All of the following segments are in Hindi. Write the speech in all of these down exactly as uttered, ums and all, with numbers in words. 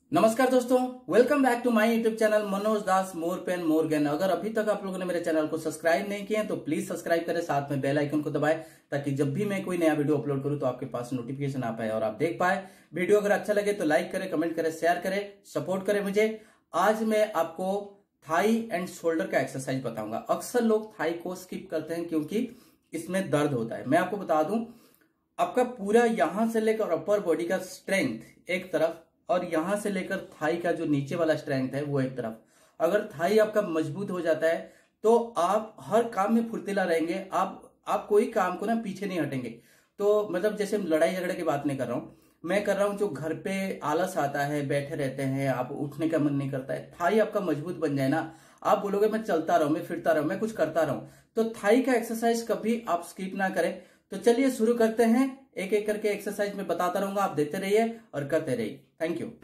नमस्कार दोस्तों, welcome back to my YouTube channel Manoj Das more pain more gain. अगर अभी तक आप लोगों ने मेरे चैनल को सब्सक्राइब नहीं किए हैं तो प्लीज सब्सक्राइब करें, साथ में बेल आइकन को दबाएं ताकि जब भी मैं कोई नया वीडियो अपलोड करूं तो आपके पास नोटिफिकेशन आ पाए और आप देख पाए। वीडियो अगर अच्छा लगे तो लाइक करें, कमेंट करें, शेयर करें, सपोर्ट करें मुझे। आज मैं आपको थाई एंड शोल्डर का एक्सरसाइज बताऊंगा। अक्सर लोग थाई को स्किप करते हैं क्योंकि इसमें दर्द होता है। मैं आपको बता दूं, आपका पूरा यहां से लेकर अपर बॉडी का स्ट्रेंथ एक तरफ और यहां से लेकर थाई का जो नीचे वाला स्ट्रेंथ है वो एक तरफ। अगर थाई आपका मजबूत हो जाता है तो आप हर काम में फुर्तीला रहेंगे। आप आप कोई काम को ना पीछे नहीं हटेंगे। तो मतलब जैसे लड़ाई झगड़े की बात नहीं कर रहा हूं, मैं कर रहा हूं जो घर पे आलस आता है, बैठे रहते हैं, आप उठने का मन नहीं करता है। थाई आपका मजबूत बन जाए ना, आप बोलोगे मैं चलता रहूं, मैं फिरता रहूं, मैं कुछ करता रहूं। तो थाई का एक्सरसाइज कभी आप स्किप ना करें। तो चलिए शुरू करते हैं। एक एक करके एक्सरसाइज में बताता रहूंगा, आप देते रहिए और करते रहिए। Thank you.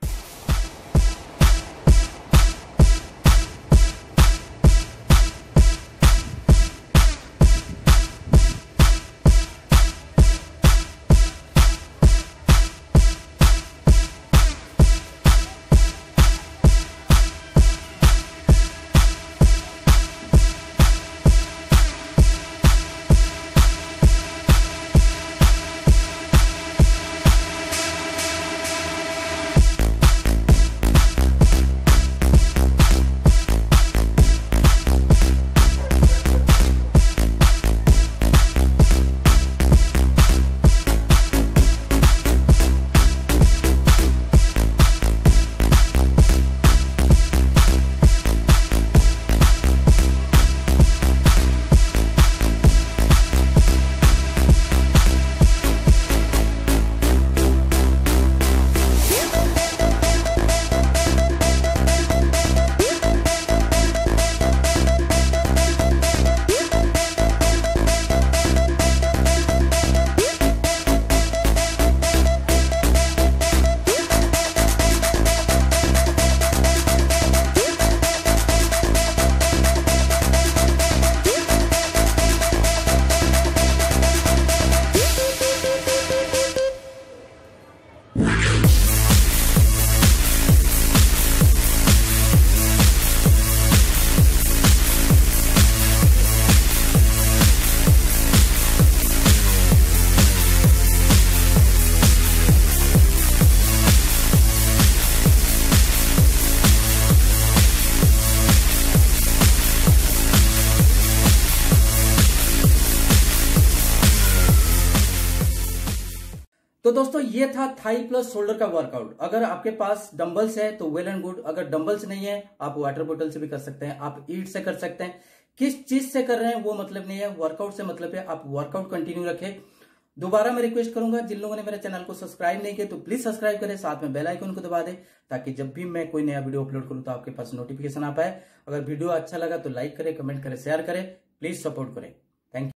तो दोस्तों ये था थाई प्लस शोल्डर का वर्कआउट। अगर आपके पास डंबल्स है तो वेल एंड गुड। अगर डंबल्स नहीं है आप वाटर बोतल से भी कर सकते हैं, आप ईट से कर सकते हैं। किस चीज से कर रहे हैं वो मतलब नहीं है, वर्कआउट से मतलब है। आप वर्कआउट कंटिन्यू रखें। दोबारा मैं रिक्वेस्ट करूंगा, जिन लोगों ने मेरे चैनल को सब्सक्राइब नहीं किया तो प्लीज सब्सक्राइब करें, साथ में बेल आइकन को दबा दें ताकि जब भी मैं कोई नया वीडियो अपलोड करूं तो आपके पास नोटिफिकेशन आ पाए। अगर वीडियो अच्छा लगा तो लाइक करें, कमेंट करें, शेयर करें, प्लीज सपोर्ट करें। Thank you.